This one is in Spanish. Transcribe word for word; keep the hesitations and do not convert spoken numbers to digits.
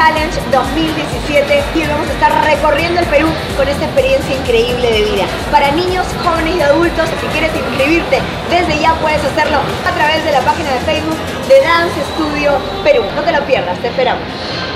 Challenge dos mil diecisiete y vamos a estar recorriendo el Perú con esta experiencia increíble de vida. Para niños, jóvenes y adultos, si quieres inscribirte desde ya puedes hacerlo a través de la página de Facebook de Dance Studio Perú. No te lo pierdas, te esperamos.